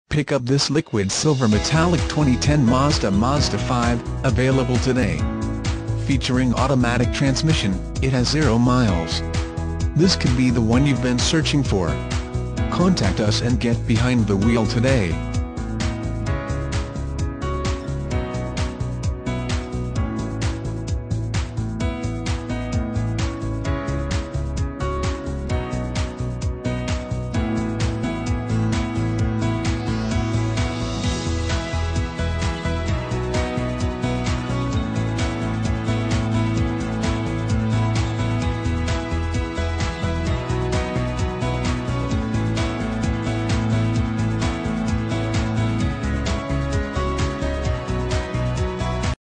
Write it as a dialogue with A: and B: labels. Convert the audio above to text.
A: Pick up this liquid silver metallic 2010 MAZDA 5, available today. Featuring automatic transmission, it has 0 miles. This could be the one you've been searching for. Contact us and get behind the wheel today.